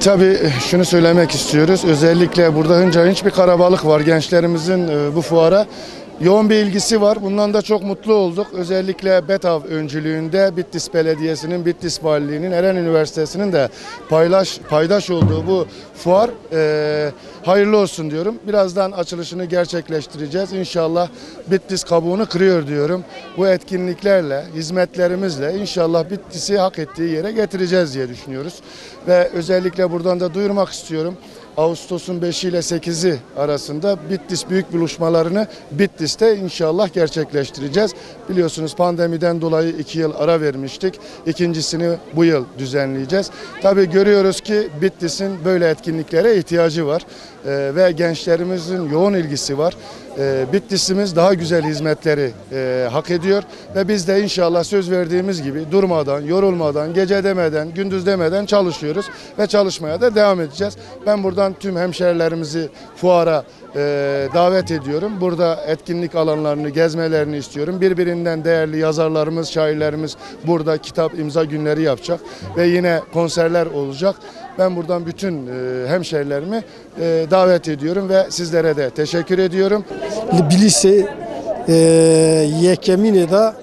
Tabii şunu söylemek istiyoruz. Özellikle burada hınca hınç bir karabalık var. Gençlerimizin bu fuara yoğun bir ilgisi var. Bundan da çok mutlu olduk. Özellikle BETAV öncülüğünde Bitlis Belediyesi'nin, Bitlis Valiliği'nin, Eren Üniversitesi'nin de paydaş olduğu bu fuar hayırlı olsun diyorum. Birazdan açılışını gerçekleştireceğiz. İnşallah Bitlis kabuğunu kırıyor diyorum. Bu etkinliklerle, hizmetlerimizle inşallah Bitlis'i hak ettiği yere getireceğiz diye düşünüyoruz. Ve özellikle buradan da duyurmak istiyorum. Ağustos'un 5'i ile 8'i arasında Bitlis büyük buluşmalarını Bitlis'te inşallah gerçekleştireceğiz. Biliyorsunuz pandemiden dolayı 2 yıl ara vermiştik. İkincisini bu yıl düzenleyeceğiz. Tabii görüyoruz ki Bitlis'in böyle etkinliklere ihtiyacı var. Ve gençlerimizin yoğun ilgisi var. Bitlis'imiz daha güzel hizmetleri hak ediyor ve biz de inşallah söz verdiğimiz gibi durmadan, yorulmadan, gece demeden, gündüz demeden çalışıyoruz ve çalışmaya da devam edeceğiz. Ben buradan tüm hemşerilerimizi fuara davet ediyorum. Burada etkinlik alanlarını gezmelerini istiyorum. Birbirinden değerli yazarlarımız, şairlerimiz burada kitap imza günleri yapacak ve yine konserler olacak. Ben buradan bütün hemşerilerimi davet ediyorum ve sizlere de teşekkür ediyorum. Tbilisi yekemine de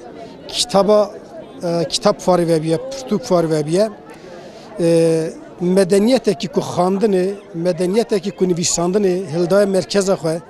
kitap fuarı vebiye, Pürtük fuarı vebiye. Medeniyeteki ku xandını, medeniyeteki ku nivîsandını hildaya merkeze xwe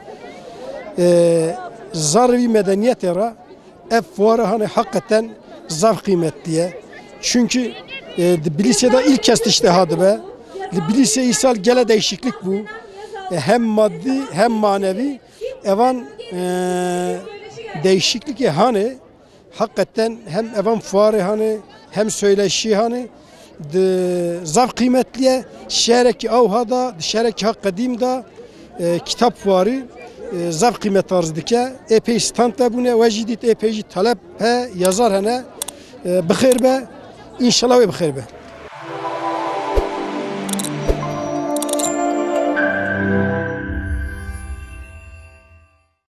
zarvî medeniyetê re ev fuarı hani hakikaten zar kıymetliye. Çünkü Tbilisi'de ilk kez iştihadı be. Tbilisi'ye isal gele değişiklik bu. Hem maddi hem manevi evan değişiklik hani hakikaten hem evan fuarı hani hem söyleşi hani zaf kıymetliye şehreki avhada şehreki hak kadim da kitap fuarı zaf kıymet arz dike epey stand da bune vecdit epey talep he yazar hene bixir be inşallah ve bixir be.